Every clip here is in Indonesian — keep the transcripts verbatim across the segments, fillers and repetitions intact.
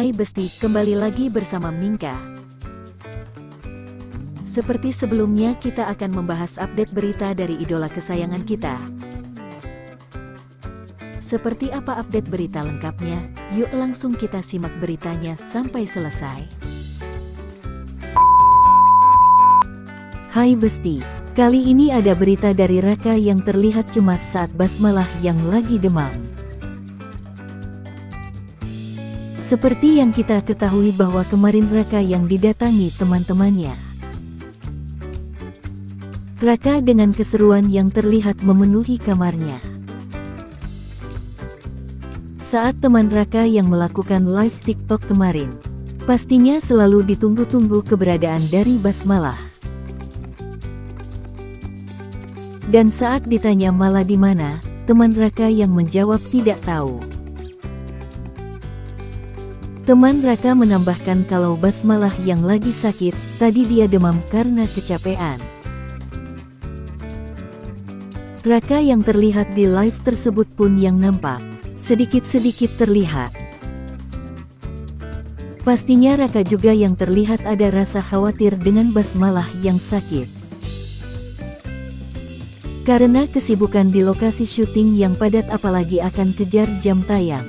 Hai Besti, kembali lagi bersama Mingka. Seperti sebelumnya, kita akan membahas update berita dari idola kesayangan kita. Seperti apa update berita lengkapnya? Yuk langsung kita simak beritanya sampai selesai. Hai Besti, kali ini ada berita dari Raka yang terlihat cemas saat basmalah yang lagi demam. Seperti yang kita ketahui bahwa kemarin Raka yang didatangi teman-temannya. Raka dengan keseruan yang terlihat memenuhi kamarnya. Saat teman Raka yang melakukan live TikTok kemarin, pastinya selalu ditunggu-tunggu keberadaan dari basmalah. Dan saat ditanya malah di mana, teman Raka yang menjawab tidak tahu. Teman Raka menambahkan kalau basmalah yang lagi sakit, tadi dia demam karena kecapean. Raka yang terlihat di live tersebut pun yang nampak sedikit-sedikit terlihat. Pastinya Raka juga yang terlihat ada rasa khawatir dengan basmalah yang sakit. Karena kesibukan di lokasi syuting yang padat apalagi akan kejar jam tayang.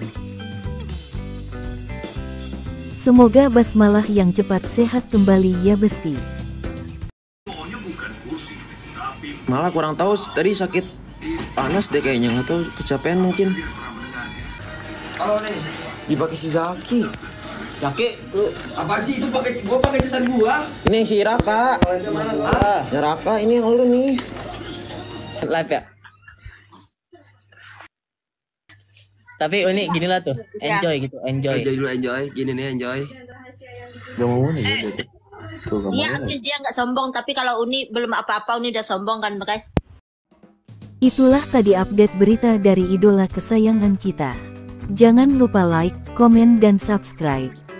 Semoga basmalah yang cepat sehat kembali ya Besti. Malah kurang tahu tadi sakit panas deh kayaknya, nggak tahu kecapean mungkin. Halo nih, Dipakai si Zaki. Zaki, lu apaan sih itu pakai gua pakai jasan gua? Ini yang si Raka. Ah, Ya Raka, ini yang lu nih. Live ya. Tapi ini gini lah tuh, enjoy gitu, enjoy. enjoy dulu enjoy, gini nih enjoy. Gak mau nih ya. Tuh Iya, Agis dia nggak sombong, tapi kalau Uni belum apa-apa, Uni udah sombong kan, guys. Itulah tadi update berita dari idola kesayangan kita. Jangan lupa like, komen dan subscribe.